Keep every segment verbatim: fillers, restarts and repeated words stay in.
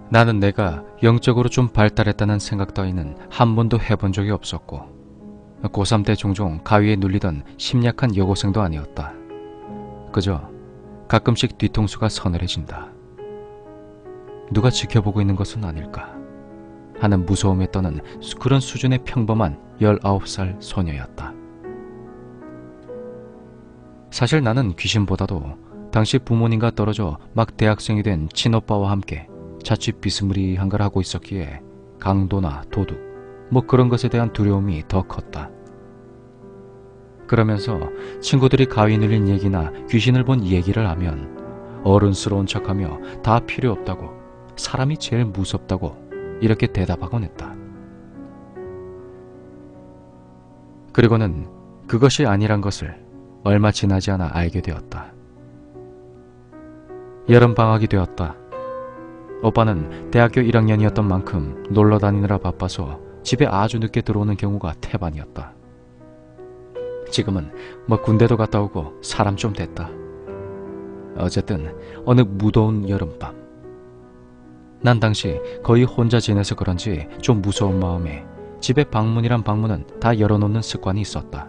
나는 내가 영적으로 좀 발달했다는 생각 따위는 한 번도 해본 적이 없었고 고삼 때 종종 가위에 눌리던 심약한 여고생도 아니었다. 그저 가끔씩 뒤통수가 서늘해진다. 누가 지켜보고 있는 것은 아닐까 하는 무서움에 떠는 그런 수준의 평범한 열아홉 살 소녀였다. 사실 나는 귀신보다도 당시 부모님과 떨어져 막 대학생이 된 친오빠와 함께 자칫 비스무리한 걸 하고 있었기에 강도나 도둑 뭐 그런 것에 대한 두려움이 더 컸다. 그러면서 친구들이 가위 눌린 얘기나 귀신을 본 얘기를 하면 어른스러운 척하며 다 필요 없다고, 사람이 제일 무섭다고 이렇게 대답하곤 했다. 그리고는 그것이 아니란 것을 얼마 지나지 않아 알게 되었다. 여름방학이 되었다. 오빠는 대학교 일 학년이었던 만큼 놀러 다니느라 바빠서 집에 아주 늦게 들어오는 경우가 태반이었다. 지금은 뭐 군대도 갔다 오고 사람 좀 됐다. 어쨌든 어느 무더운 여름밤, 난 당시 거의 혼자 지내서 그런지 좀 무서운 마음에 집에 방문이란 방문은 다 열어놓는 습관이 있었다.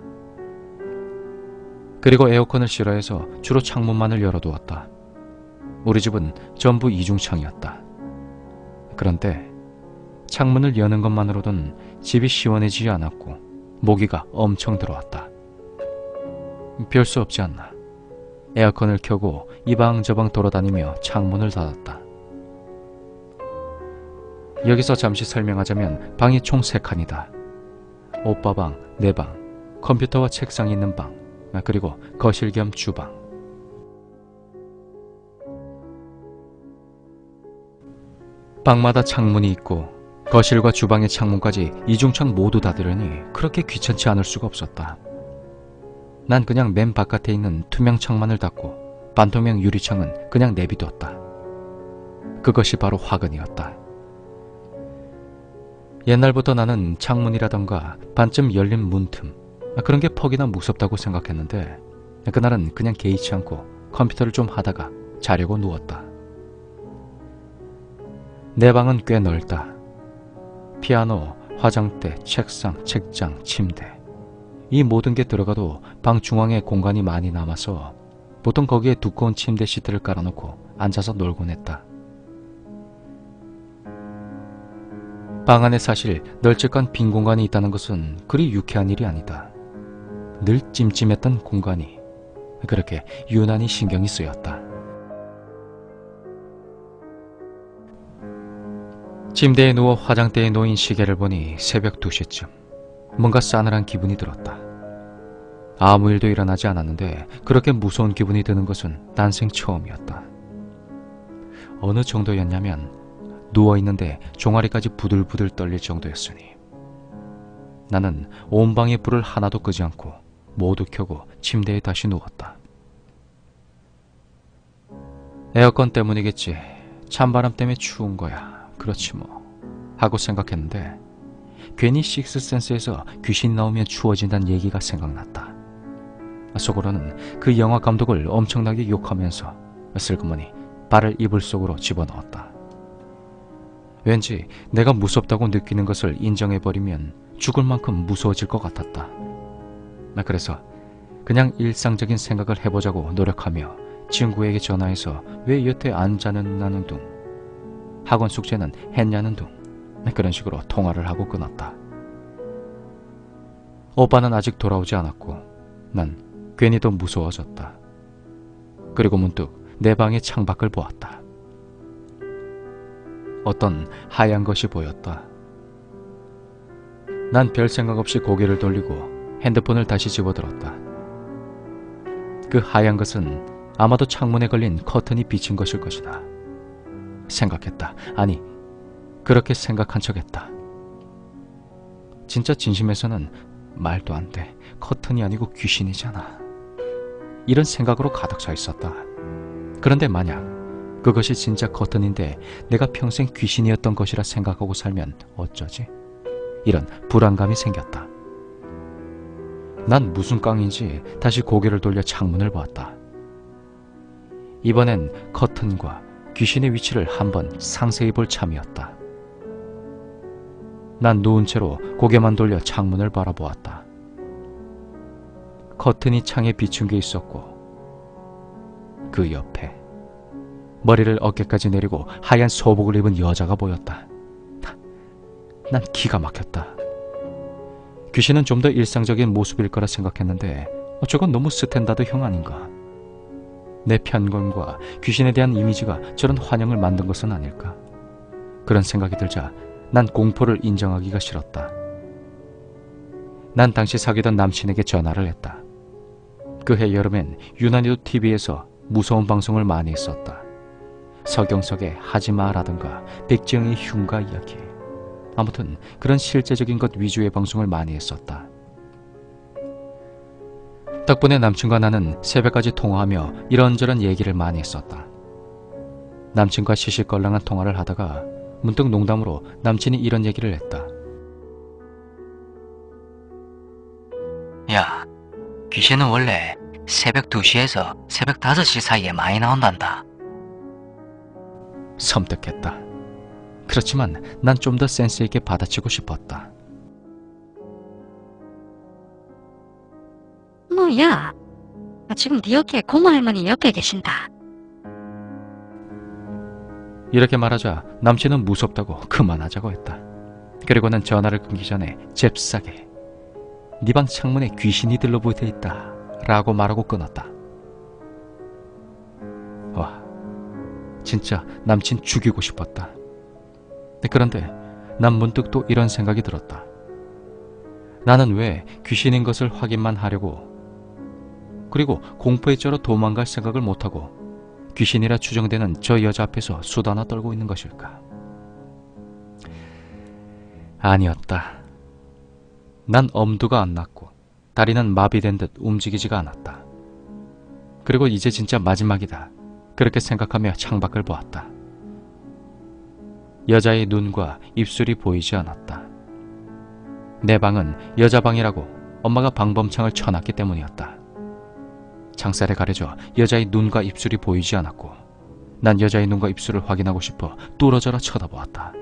그리고 에어컨을 싫어해서 주로 창문만을 열어두었다. 우리 집은 전부 이중창이었다. 그런데 창문을 여는 것만으로는 집이 시원해지지 않았고 모기가 엄청 들어왔다. 별 수 없지 않나. 에어컨을 켜고 이방저방 돌아다니며 창문을 닫았다. 여기서 잠시 설명하자면 방이 총 세 칸이다. 오빠 방, 내 방, 컴퓨터와 책상이 있는 방, 그리고 거실 겸 주방. 방마다 창문이 있고 거실과 주방의 창문까지 이중창 모두 닫으려니 그렇게 귀찮지 않을 수가 없었다. 난 그냥 맨 바깥에 있는 투명 창만을 닫고 반透명 유리창은 그냥 내비두었다. 그것이 바로 화근이었다. 옛날부터 나는 창문이라던가 반쯤 열린 문틈, 그런 게 퍽이나 무섭다고 생각했는데 그날은 그냥 개의치 않고 컴퓨터를 좀 하다가 자려고 누웠다. 내 방은 꽤 넓다. 피아노, 화장대, 책상, 책장, 침대, 이 모든 게 들어가도 방 중앙에 공간이 많이 남아서 보통 거기에 두꺼운 침대 시트를 깔아놓고 앉아서 놀곤 했다. 방 안에 사실 널찍한 빈 공간이 있다는 것은 그리 유쾌한 일이 아니다. 늘 찜찜했던 공간이 그렇게 유난히 신경이 쓰였다. 침대에 누워 화장대에 놓인 시계를 보니 새벽 두 시쯤. 뭔가 싸늘한 기분이 들었다. 아무 일도 일어나지 않았는데 그렇게 무서운 기분이 드는 것은 난생 처음이었다. 어느 정도였냐면 누워있는데 종아리까지 부들부들 떨릴 정도였으니 나는 온 방의 불을 하나도 끄지 않고 모두 켜고 침대에 다시 누웠다. 에어컨 때문이겠지. 찬바람 때문에 추운 거야. 그렇지 뭐 하고 생각했는데 괜히 식스센스에서 귀신 나오면 추워진다는 얘기가 생각났다. 속으로는 그 영화 감독을 엄청나게 욕하면서 슬그머니 발을 이불 속으로 집어넣었다. 왠지 내가 무섭다고 느끼는 것을 인정해버리면 죽을 만큼 무서워질 것 같았다. 그래서 그냥 일상적인 생각을 해보자고 노력하며 친구에게 전화해서 왜 여태 안 자는 나는 둥, 학원 숙제는 했냐는 둥, 그런 식으로 통화를 하고 끊었다. 오빠는 아직 돌아오지 않았고 난 괜히 더 무서워졌다. 그리고 문득 내 방의 창밖을 보았다. 어떤 하얀 것이 보였다. 난 별 생각 없이 고개를 돌리고 핸드폰을 다시 집어들었다. 그 하얀 것은 아마도 창문에 걸린 커튼이 비친 것일 것이다. 생각했다. 아니, 그렇게 생각한 척했다. 진짜 진심에서는 말도 안 돼. 커튼이 아니고 귀신이잖아. 이런 생각으로 가득 차 있었다. 그런데 만약 그것이 진짜 커튼인데 내가 평생 귀신이었던 것이라 생각하고 살면 어쩌지? 이런 불안감이 생겼다. 난 무슨 깡인지 다시 고개를 돌려 창문을 보았다. 이번엔 커튼과 귀신의 위치를 한번 상세히 볼 참이었다. 난 누운 채로 고개만 돌려 창문을 바라보았다. 커튼이 창에 비춘 게 있었고 그 옆에 머리를 어깨까지 내리고 하얀 소복을 입은 여자가 보였다. 난 기가 막혔다. 귀신은 좀 더 일상적인 모습일 거라 생각했는데 저건 너무 스탠다드형 아닌가. 내 편견과 귀신에 대한 이미지가 저런 환영을 만든 것은 아닐까. 그런 생각이 들자 난 공포를 인정하기가 싫었다. 난 당시 사귀던 남친에게 전화를 했다. 그해 여름엔 유난히도 티비에서 무서운 방송을 많이 했었다. 서경석의 하지마라든가 백지영의 흉가 이야기, 아무튼 그런 실제적인 것 위주의 방송을 많이 했었다. 덕분에 남친과 나는 새벽까지 통화하며 이런저런 얘기를 많이 했었다. 남친과 시시껄렁한 통화를 하다가 문득 농담으로 남친이 이런 얘기를 했다. 야, 귀신은 원래 새벽 두 시에서 새벽 다섯 시 사이에 많이 나온단다. 섬뜩했다. 그렇지만 난 좀 더 센스 있게 받아치고 싶었다. 뭐야? 지금 네 어깨에 고모 할머니 옆에 계신다. 이렇게 말하자 남친은 무섭다고 그만하자고 했다. 그리고는 전화를 끊기 전에 잽싸게 네 방 창문에 귀신이 들러붙어 있다 라고 말하고 끊었다. 와, 진짜 남친 죽이고 싶었다. 그런데 난 문득 또 이런 생각이 들었다. 나는 왜 귀신인 것을 확인만 하려고, 그리고 공포에 쩔어 도망갈 생각을 못하고 귀신이라 추정되는 저 여자 앞에서 수다나 떨고 있는 것일까? 아니었다. 난 엄두가 안 났고 다리는 마비된 듯 움직이지가 않았다. 그리고 이제 진짜 마지막이다. 그렇게 생각하며 창밖을 보았다. 여자의 눈과 입술이 보이지 않았다. 내 방은 여자 방이라고 엄마가 방범창을 쳐놨기 때문이었다. 창살에 가려져 여자의 눈과 입술이 보이지 않았고 난 여자의 눈과 입술을 확인하고 싶어 뚫어져라 쳐다보았다.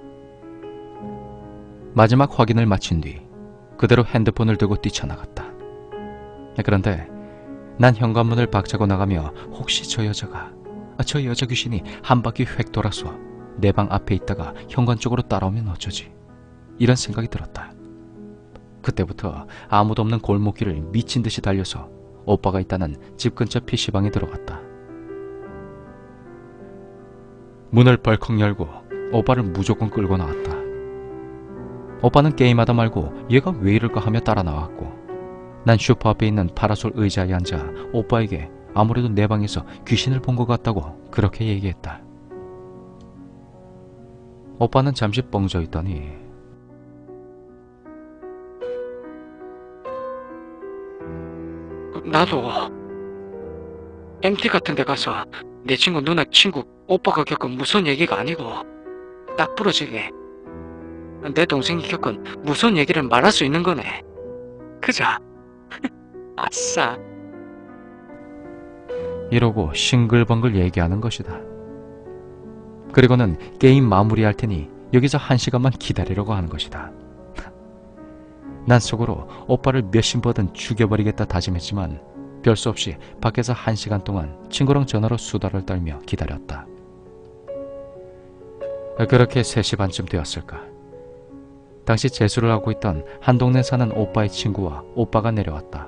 마지막 확인을 마친 뒤 그대로 핸드폰을 들고 뛰쳐나갔다. 그런데 난 현관문을 박차고 나가며 혹시 저 여자가, 저 여자 귀신이 한 바퀴 획 돌아서 내 방 앞에 있다가 현관 쪽으로 따라오면 어쩌지? 이런 생각이 들었다. 그때부터 아무도 없는 골목길을 미친 듯이 달려서 오빠가 있다는 집 근처 피시방에 들어갔다. 문을 벌컥 열고 오빠를 무조건 끌고 나왔다. 오빠는 게임하다 말고 얘가 왜 이럴까 하며 따라 나왔고 난 슈퍼 앞에 있는 파라솔 의자에 앉아 오빠에게 아무래도 내 방에서 귀신을 본 것 같다고 그렇게 얘기했다. 오빠는 잠시 뻥져 있더니 나도 엠티 같은 데 가서 내 친구 누나 친구 오빠가 겪은 무서운 얘기가 아니고 딱 부러지게 내 동생이 겪은 무서운 얘기를 말할 수 있는 거네. 그자? 아싸. 이러고 싱글벙글 얘기하는 것이다. 그리고는 게임 마무리할 테니 여기서 한 시간만 기다리려고 하는 것이다. 난 속으로 오빠를 몇십 번은 죽여버리겠다 다짐했지만 별 수 없이 밖에서 한 시간 동안 친구랑 전화로 수다를 떨며 기다렸다. 그렇게 세 시 반쯤 되었을까. 당시 재수를 하고 있던 한 동네 사는 오빠의 친구와 오빠가 내려왔다.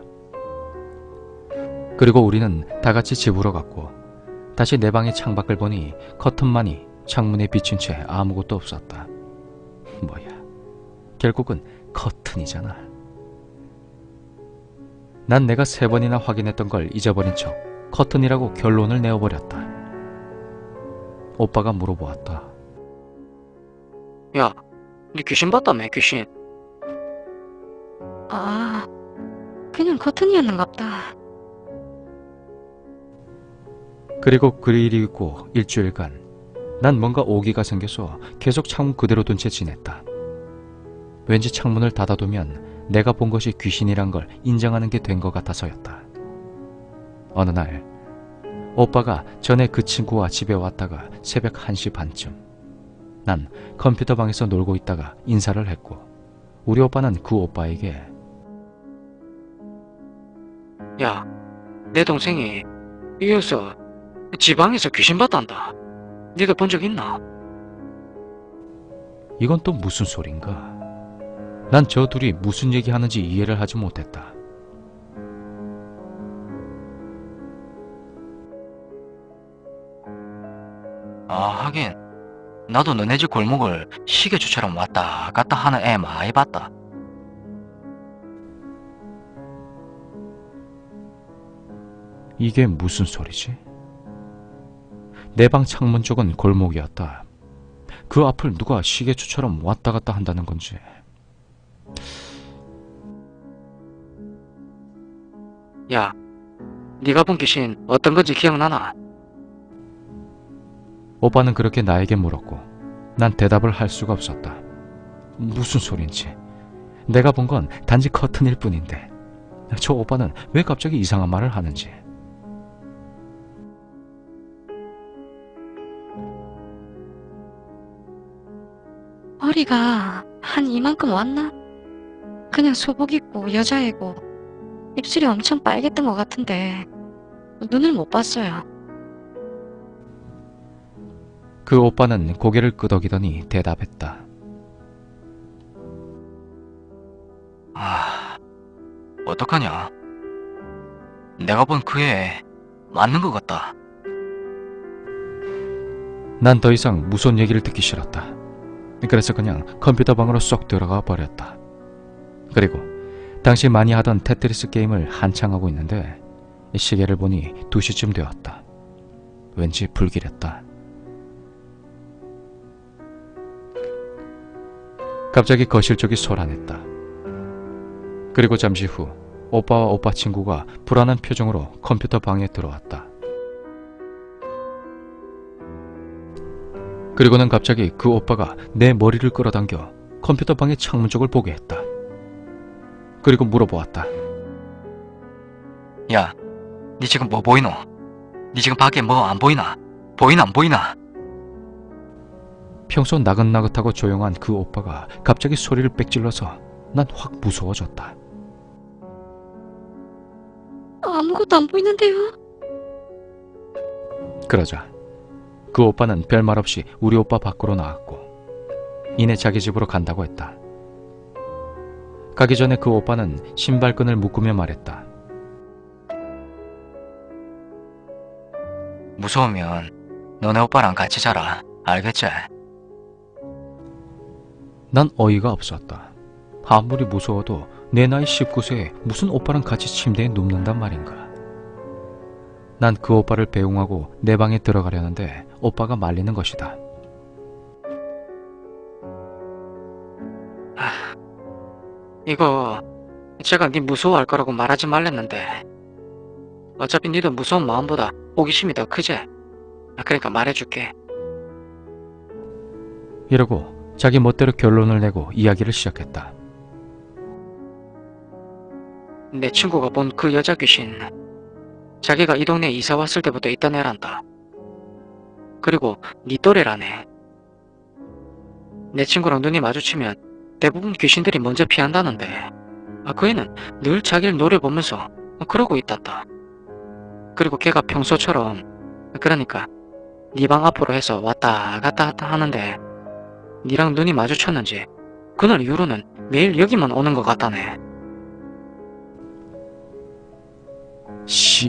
그리고 우리는 다 같이 집으로 갔고 다시 내 방의 창밖을 보니 커튼만이 창문에 비친 채 아무것도 없었다. 뭐야, 결국은 커튼이잖아. 난 내가 세 번이나 확인했던 걸 잊어버린 척 커튼이라고 결론을 내어버렸다. 오빠가 물어보았다. 야, 니 귀신 봤다며, 귀신? 아, 그냥 커튼이었는갑다. 그리고 그리고 일주일간 난 뭔가 오기가 생겨서 계속 창문 그대로 둔 채 지냈다. 왠지 창문을 닫아두면 내가 본 것이 귀신이란 걸 인정하는 게 된 것 같아서였다. 어느 날 오빠가 전에 그 친구와 집에 왔다가 새벽 한 시 반쯤 난 컴퓨터 방에서 놀고 있다가 인사를 했고 우리 오빠는 그 오빠에게 야, 내 동생이 이어서 지방에서 귀신 봤단다. 니도 본 적 있나? 이건 또 무슨 소린가? 난 저 둘이 무슨 얘기하는지 이해를 하지 못했다. 아, 하긴 나도 너네 집 골목을 시계추처럼 왔다 갔다 하는 애 많이 봤다. 이게 무슨 소리지? 내 방 창문 쪽은 골목이었다. 그 앞을 누가 시계추처럼 왔다 갔다 한다는 건지. 야, 네가 본 귀신 어떤 건지 기억나나? 오빠는 그렇게 나에게 물었고 난 대답을 할 수가 없었다. 무슨 소린지. 내가 본 건 단지 커튼일 뿐인데 저 오빠는 왜 갑자기 이상한 말을 하는지. 머리가 한 이만큼 왔나? 그냥 소복 입고 여자애고 입술이 엄청 빨갰던 것 같은데 눈을 못 봤어요. 그 오빠는 고개를 끄덕이더니 대답했다. 아, 어떡하냐? 내가 본 그 애 맞는 것 같다. 난 더 이상 무서운 얘기를 듣기 싫었다. 그래서 그냥 컴퓨터 방으로 쏙 들어가 버렸다. 그리고 당시 많이 하던 테트리스 게임을 한창 하고 있는데 시계를 보니 두 시쯤 되었다. 왠지 불길했다. 갑자기 거실 쪽이 소란했다. 그리고 잠시 후 오빠와 오빠 친구가 불안한 표정으로 컴퓨터 방에 들어왔다. 그리고는 갑자기 그 오빠가 내 머리를 끌어당겨 컴퓨터 방의 창문 쪽을 보게 했다. 그리고 물어보았다. 야, 니 지금 뭐 보이노? 니 지금 밖에 뭐 안 보이나? 보이나 안 보이나? 평소 나긋나긋하고 조용한 그 오빠가 갑자기 소리를 빽질러서 난 확 무서워졌다. 아무것도 안 보이는데요? 그러자 그 오빠는 별말 없이 우리 오빠 밖으로 나왔고 이내 자기 집으로 간다고 했다. 가기 전에 그 오빠는 신발끈을 묶으며 말했다. 무서우면 너네 오빠랑 같이 자라. 알겠지? 난 어이가 없었다. 아무리 무서워도 내 나이 십구 세에 무슨 오빠랑 같이 침대에 눕는단 말인가. 난 그 오빠를 배웅하고 내 방에 들어가려는데 오빠가 말리는 것이다. 이거 제가 네 무서워할 거라고 말하지 말랬는데 어차피 니도 무서운 마음보다 호기심이 더 크지? 그러니까 말해줄게. 이러고 자기 멋대로 결론을 내고 이야기를 시작했다. 내 친구가 본 그 여자 귀신 자기가 이 동네에 이사 왔을 때부터 있던 애란다. 그리고 네 또래라네. 내 친구랑 눈이 마주치면 대부분 귀신들이 먼저 피한다는데 아, 그 애는 늘 자기를 노려보면서 그러고 있단다. 그리고 걔가 평소처럼 그러니까 네 방 앞으로 해서 왔다 갔다 하는데 니랑 눈이 마주쳤는지 그날 이후로는 매일 여기만 오는 것 같다네. 씨,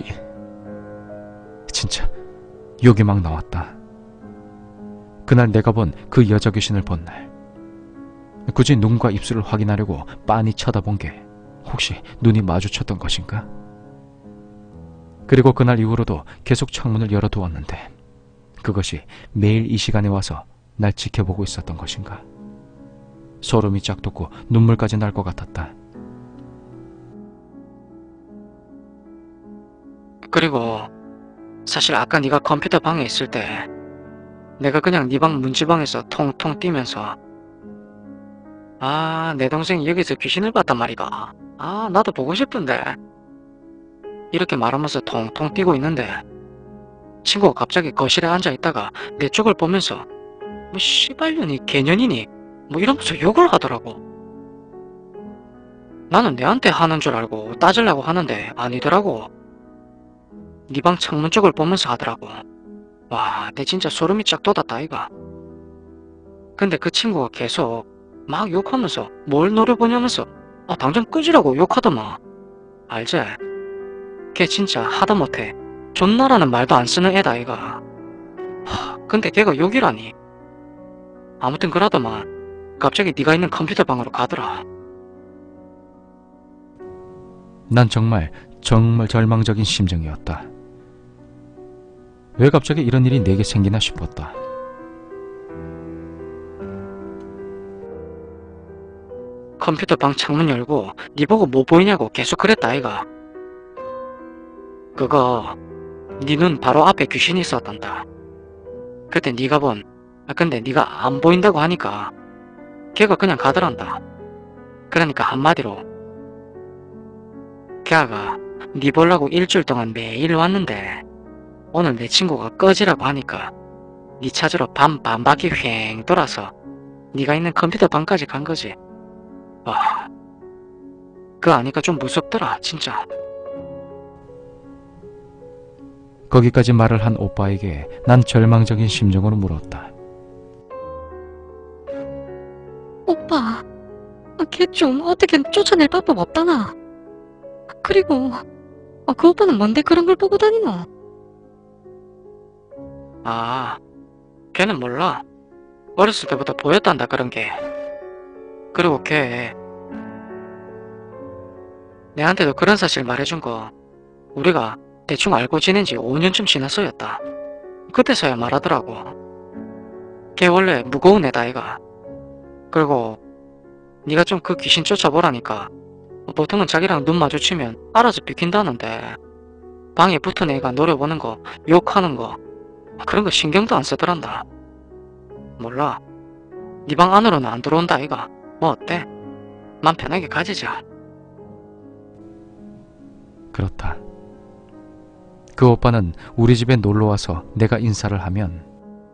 진짜 욕이 막 나왔다. 그날 내가 본 그 여자 귀신을 본 날 굳이 눈과 입술을 확인하려고 빤히 쳐다본 게 혹시 눈이 마주쳤던 것인가? 그리고 그날 이후로도 계속 창문을 열어두었는데 그것이 매일 이 시간에 와서 날 지켜보고 있었던 것인가? 소름이 쫙 돋고 눈물까지 날 것 같았다. 그리고 사실 아까 네가 컴퓨터 방에 있을 때 내가 그냥 네 방 문지방에서 통통 뛰면서 아, 내 동생이 여기서 귀신을 봤단 말이가. 아, 나도 보고 싶은데 이렇게 말하면서 통통 뛰고 있는데 친구가 갑자기 거실에 앉아있다가 내 쪽을 보면서 뭐 씨발년이 개년이니 뭐 이러면서 욕을 하더라고. 나는 내한테 하는 줄 알고 따지려고 하는데 아니더라고. 네 방 창문 쪽을 보면서 하더라고. 와, 내 진짜 소름이 쫙 돋았다 이가. 근데 그 친구가 계속 막 욕하면서 뭘 노려보냐면서 아 당장 끄지라고 욕하더만. 알지? 걔 진짜 하다못해 존나라는 말도 안 쓰는 애다 이가. 하, 근데 걔가 욕이라니. 아무튼 그러더만 갑자기 네가 있는 컴퓨터 방으로 가더라. 난 정말 정말 절망적인 심정이었다. 왜 갑자기 이런 일이 내게 생기나 싶었다. 컴퓨터 방 창문 열고 네 보고 뭐 보이냐고 계속 그랬다 아이가. 그거 네 눈 바로 앞에 귀신이 있었단다. 그때 네가 본 아, 근데 네가 안 보인다고 하니까 걔가 그냥 가더란다. 그러니까 한마디로 걔가 네 보려고 일주일 동안 매일 왔는데 오늘 내 친구가 꺼지라고 하니까 네 찾으러 밤 반바퀴 휑 돌아서 네가 있는 컴퓨터 방까지 간 거지. 와, 그거 아니까 좀 무섭더라 진짜. 거기까지 말을 한 오빠에게 난 절망적인 심정으로 물었다. 오빠, 걔 좀 어떻게 쫓아낼 방법 없다나? 그리고 아, 그 오빠는 뭔데 그런 걸 보고 다니노? 아, 걔는 몰라. 어렸을 때부터 보였단다 그런 게. 그리고 걔 내한테도 그런 사실 말해준 거 우리가 대충 알고 지낸 지 오 년쯤 지났어였다. 그때서야 말하더라고. 걔 원래 무거운 애다 애가. 그리고 네가 좀 그 귀신 쫓아보라니까 보통은 자기랑 눈 마주치면 알아서 비킨다는데 방에 붙은 애가 노려보는 거 욕하는 거 그런 거 신경도 안 쓰더란다. 몰라. 네 방 안으로는 안 들어온다 아이가. 뭐 어때? 맘 편하게 가지자. 그렇다. 그 오빠는 우리 집에 놀러와서 내가 인사를 하면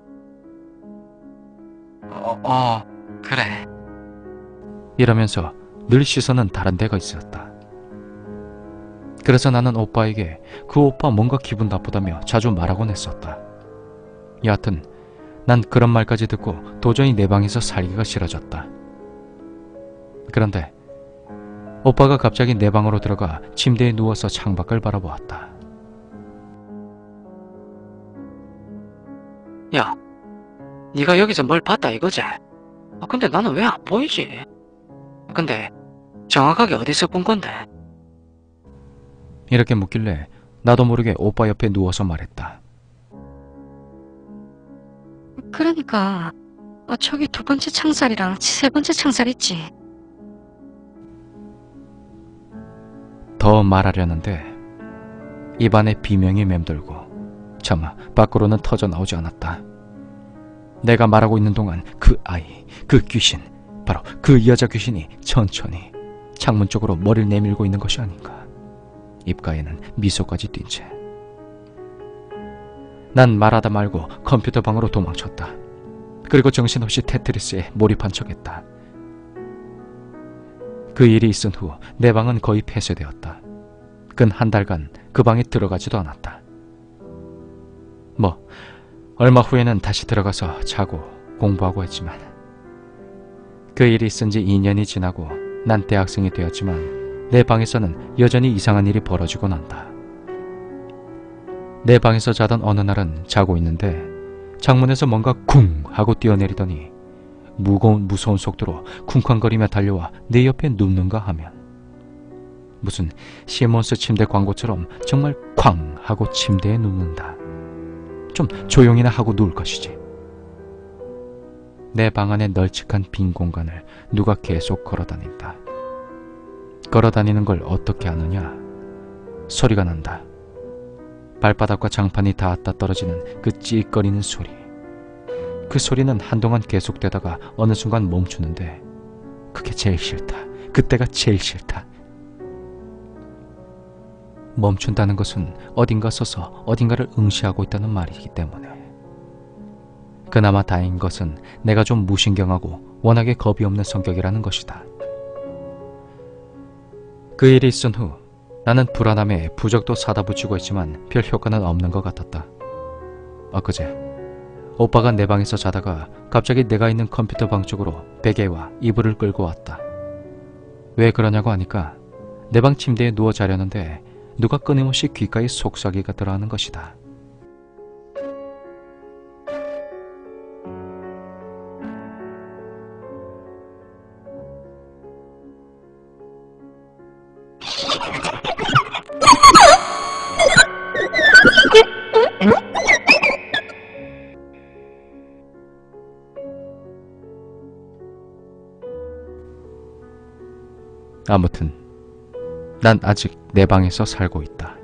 어, 어, 그래. 이러면서 늘 시선은 다른 데가 있었다. 그래서 나는 오빠에게 그 오빠 뭔가 기분 나쁘다며 자주 말하곤 했었다. 여하튼 난 그런 말까지 듣고 도저히 내 방에서 살기가 싫어졌다. 그런데 오빠가 갑자기 내 방으로 들어가 침대에 누워서 창밖을 바라보았다. 야, 네가 여기서 뭘 봤다 이거지? 아, 근데 나는 왜 안 보이지? 근데 정확하게 어디서 본 건데? 이렇게 묻길래 나도 모르게 오빠 옆에 누워서 말했다. 그러니까 어, 저기 두 번째 창살이랑 세 번째 창살 있지? 더 말하려는데 입안에 비명이 맴돌고 차마 밖으로는 터져 나오지 않았다. 내가 말하고 있는 동안 그 아이, 그 귀신, 바로 그 여자 귀신이 천천히 창문 쪽으로 머리를 내밀고 있는 것이 아닌가. 입가에는 미소까지 띈 채. 난 말하다 말고 컴퓨터 방으로 도망쳤다. 그리고 정신없이 테트리스에 몰입한 척했다. 그 일이 있은 후 내 방은 거의 폐쇄되었다. 근 한 달간 그 방에 들어가지도 않았다. 뭐 얼마 후에는 다시 들어가서 자고 공부하고 했지만 그 일이 있은 지 이 년이 지나고 난 대학생이 되었지만 내 방에서는 여전히 이상한 일이 벌어지곤 한다. 내 방에서 자던 어느 날은 자고 있는데 창문에서 뭔가 쿵 하고 뛰어내리더니 무거운 무서운 속도로 쿵쾅거리며 달려와 내 옆에 눕는가 하면 무슨 시몬스 침대 광고처럼 정말 쾅 하고 침대에 눕는다. 좀 조용히나 하고 누울 것이지. 내 방 안의 널찍한 빈 공간을 누가 계속 걸어다닌다. 걸어다니는 걸 어떻게 아느냐? 소리가 난다. 발바닥과 장판이 닿았다 떨어지는 그 찌익거리는 소리. 그 소리는 한동안 계속되다가 어느 순간 멈추는데 그게 제일 싫다. 그때가 제일 싫다. 멈춘다는 것은 어딘가 서서 어딘가를 응시하고 있다는 말이기 때문에. 그나마 다행인 것은 내가 좀 무신경하고 워낙에 겁이 없는 성격이라는 것이다. 그 일이 있은 후 나는 불안함에 부적도 사다 붙이고 있지만 별 효과는 없는 것 같았다. 엊그제 오빠가 내 방에서 자다가 갑자기 내가 있는 컴퓨터 방 쪽으로 베개와 이불을 끌고 왔다. 왜 그러냐고 하니까 내 방 침대에 누워 자려는데 누가 끊임없이 귓가에 속삭이가 들어가는 것이다. 아무튼 난 아직 내 방에서 살고 있다.